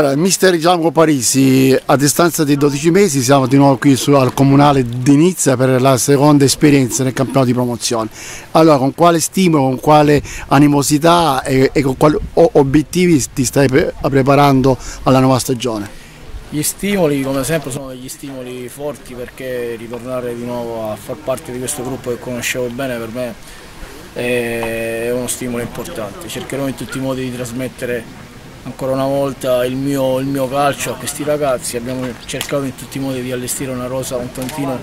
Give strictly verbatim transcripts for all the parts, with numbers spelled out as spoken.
Allora, mister Giacomo Parisi, a distanza di dodici mesi siamo di nuovo qui su, al Comunale di Nizza per la seconda esperienza nel campionato di promozione. Allora, con quale stimolo, con quale animosità e, e con quali obiettivi ti stai pre preparando alla nuova stagione? Gli stimoli, come sempre, sono degli stimoli forti, perché ritornare di nuovo a far parte di questo gruppo che conoscevo bene per me è uno stimolo importante. Cercherò in tutti i modi di trasmettere ancora una volta il mio, il mio calcio a questi ragazzi. Abbiamo cercato in tutti i modi di allestire una rosa un tantino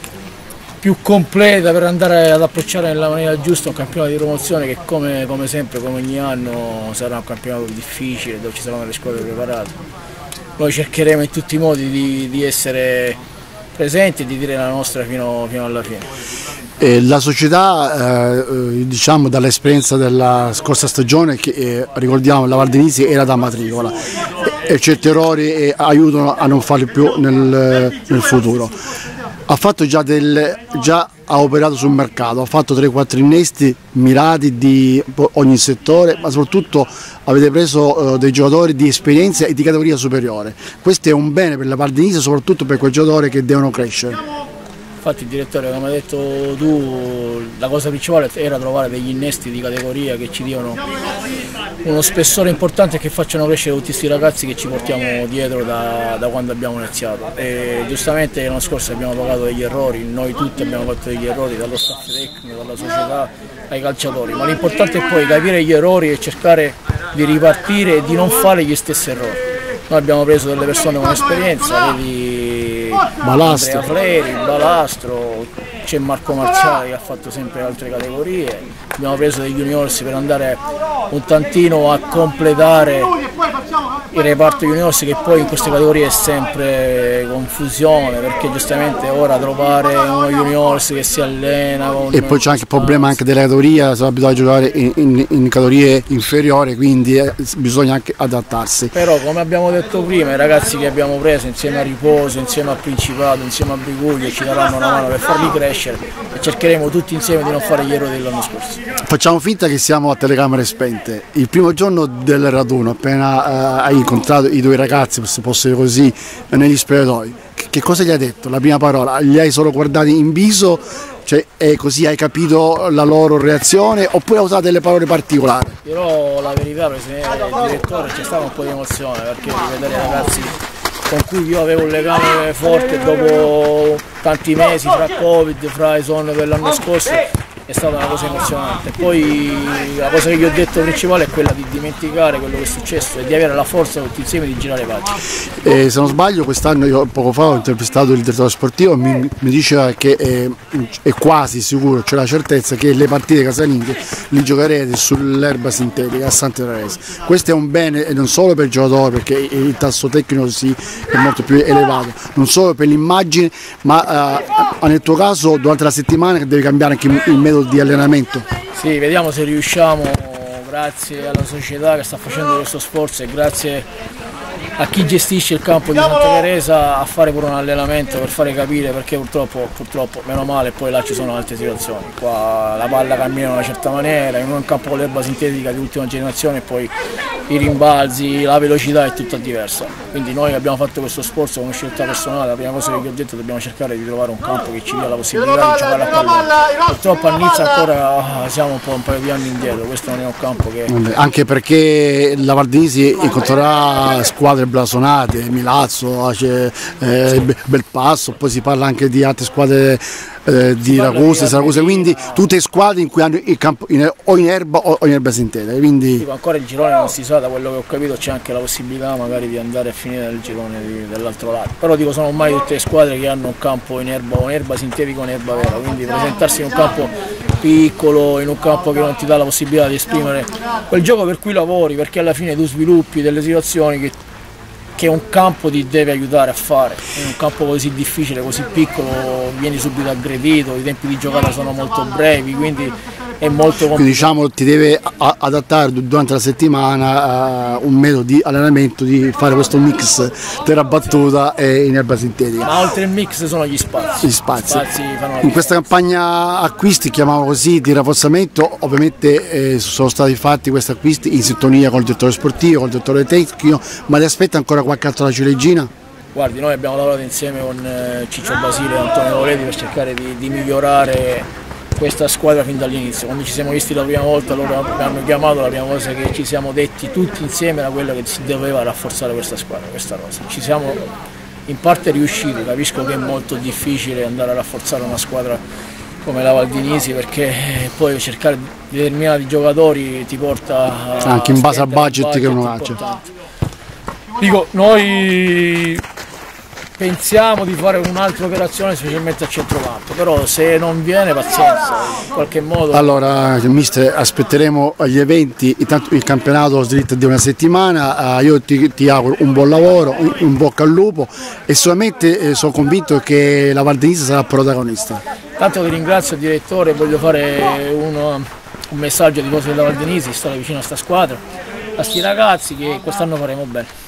più completa per andare ad approcciare nella maniera giusta un campionato di promozione che, come, come sempre, come ogni anno, sarà un campionato difficile dove ci saranno le squadre preparate. Noi cercheremo in tutti i modi di, di essere presenti e di dire la nostra fino, fino alla fine. Eh, la società, eh, diciamo dall'esperienza della scorsa stagione, che eh, ricordiamo la Val di Nisi era da matricola e, e certi errori eh, aiutano a non farli più nel, nel futuro. Ha fatto già del, già ha operato sul mercato, ha fatto tre quattro innesti mirati di ogni settore, ma soprattutto avete preso eh, dei giocatori di esperienza e di categoria superiore. Questo è un bene per la Val di Nisi, soprattutto per quei giocatori che devono crescere. Infatti, il direttore, come hai detto tu, la cosa principale era trovare degli innesti di categoria che ci diano uno spessore importante e che facciano crescere tutti questi ragazzi che ci portiamo dietro da, da quando abbiamo iniziato. E giustamente l'anno scorso abbiamo pagato degli errori, noi tutti abbiamo fatto degli errori, dallo staff tecnico, dalla società ai calciatori, ma l'importante è poi capire gli errori e cercare di ripartire e di non fare gli stessi errori. Noi abbiamo preso delle persone con esperienza, vedi Balastro, Andrea Fleri, Balastro, c'è Marco Marciali che ha fatto sempre altre categorie, abbiamo preso degli juniors per andare un tantino a completare il reparto juniors, che poi in queste categorie è sempre confusione, perché giustamente ora trovare uno juniors che si allena con... E poi c'è anche il problema anche della categoria, sono abituati a giocare in, in, in categorie inferiori, quindi eh, bisogna anche adattarsi. Però, come abbiamo detto prima, i ragazzi che abbiamo preso insieme a Riposo, insieme a Principato, insieme a Briguglio ci daranno una mano per farli crescere e cercheremo tutti insieme di non fare gli errori dell'anno scorso. Facciamo finta che siamo a telecamere spente. Il primo giorno del raduno, appena eh, hai incontrato i due ragazzi, se posso dire così, negli spogliatoi, che cosa gli hai detto? La prima parola, li hai solo guardati in viso, cioè, e così hai capito la loro reazione, oppure hai usato delle parole particolari? Però la verità, Presidente, il direttore, c'è stata un po' di emozione, perché rivedere i ragazzi con cui io avevo un legame forte dopo tanti mesi, fra Covid, fra i sonno dell'anno scorso, è stata una cosa emozionante. Poi la cosa che gli ho detto principale è quella di dimenticare quello che è successo e di avere la forza tutti insieme di girare pagina. Eh, se non sbaglio, quest'anno io poco fa ho intervistato il direttore sportivo, mi, mi diceva che è, è quasi sicuro, c'è la certezza che le partite casalinghe li giocherete sull'erba sintetica a Santa Teresa. Questo è un bene e non solo per il giocatore, perché il tasso tecnico sì, è molto più elevato, non solo per l'immagine, ma eh, nel tuo caso durante la settimana che devi cambiare anche il metodo di allenamento. Sì, vediamo se riusciamo, grazie alla società che sta facendo questo sforzo e grazie a chi gestisce il campo di Santa Teresa, a fare pure un allenamento per fare capire, perché purtroppo, purtroppo meno male, poi là ci sono altre situazioni, qua la palla cammina in una certa maniera, in un campo con l'erba sintetica di ultima generazione, e poi i rimbalzi, la velocità è tutta diversa. Quindi noi abbiamo fatto questo sforzo con scelta personale, la prima cosa che vi ho detto, dobbiamo cercare di trovare un campo che ci dia la possibilità di giocare a pallone. Purtroppo a Nizza ancora siamo un po' un paio di anni indietro, questo non è un campo che... Anche perché la Val di Nisi incontrerà squadre blasonate, Milazzo, eh, Belpasso, poi si parla anche di altre squadre eh, di Ragusa, Siracusa, quindi tutte squadre in cui hanno il campo in, o in erba o in erba sintetica. Quindi... Dico, ancora il girone non si sa, da quello che ho capito c'è anche la possibilità magari di andare a finire nel girone dell'altro lato, però dico, sono ormai tutte le squadre che hanno un campo in erba o in erba sintetica o in erba vera, quindi presentarsi in un campo piccolo, in un campo che non ti dà la possibilità di esprimere quel gioco per cui lavori, perché alla fine tu sviluppi delle situazioni che che un campo ti deve aiutare a fare. In un campo così difficile, così piccolo, vieni subito aggredito, i tempi di giocata sono molto brevi, quindi è molto complicato. Quindi diciamo ti deve adattare durante la settimana uh, un metodo di allenamento, di fare questo mix terra battuta e in erba sintetica. Ma oltre il mix sono gli spazi. Gli spazi. spazi in questa campagna acquisti, chiamiamo così, di rafforzamento, ovviamente eh, sono stati fatti questi acquisti in sintonia con il direttore sportivo, con il direttore tecnico, ma ti aspetta ancora qualche altra ciliegina? Guardi, noi abbiamo lavorato insieme con eh, Ciccio Basile e Antonio Voledi per cercare di, di migliorare questa squadra fin dall'inizio. Quando ci siamo visti la prima volta, loro mi hanno chiamato, la prima cosa che ci siamo detti tutti insieme era quella che si doveva rafforzare questa squadra, questa cosa. Ci siamo in parte riusciti, capisco che è molto difficile andare a rafforzare una squadra come la Valdinisi, perché poi cercare determinati giocatori ti porta a anche in base al budget, budget che uno ha. Dico, noi pensiamo di fare un'altra operazione specialmente a centrocampo, però se non viene pazienza, in qualche modo. Allora mister, aspetteremo gli eventi, intanto il campionato slitta di una settimana, io ti, ti auguro un buon lavoro, un, un bocca al lupo e solamente eh, sono convinto che la Valdinisi sarà protagonista. Tanto ti ringrazio direttore, voglio fare uno, un messaggio di cose della Valdinisi, stare vicino a questa squadra, a sti ragazzi che quest'anno faremo bene.